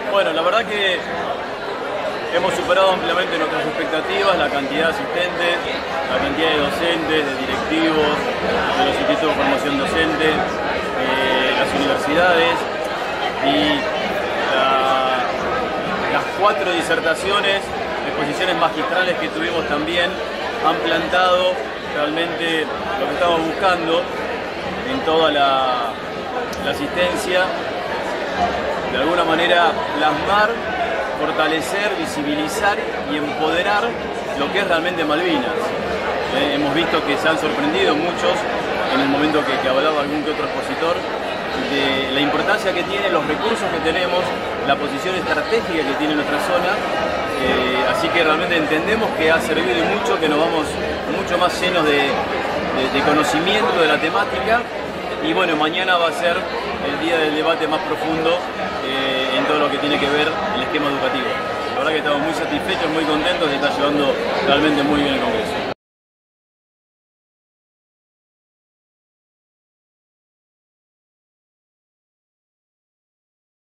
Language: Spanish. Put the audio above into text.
Bueno, la verdad que hemos superado ampliamente nuestras expectativas, la cantidad de asistentes, la cantidad de docentes, de directivos, de los institutos de formación docente, las universidades y las 4 disertaciones, exposiciones magistrales que tuvimos también han plantado realmente lo que estamos buscando en toda la asistencia, de alguna manera plasmar, fortalecer, visibilizar y empoderar lo que es realmente Malvinas. Hemos visto que se han sorprendido muchos en el momento que hablaba algún que otro expositor de la importancia que tienen los recursos que tenemos, la posición estratégica que tiene nuestra zona, así que realmente entendemos que ha servido y mucho, que nos vamos mucho más llenos de conocimiento de la temática. Y bueno, mañana va a ser el día del debate más profundo en todo lo que tiene que ver el esquema educativo. La verdad que estamos muy satisfechos, muy contentos, se está llevando realmente muy bien el Congreso.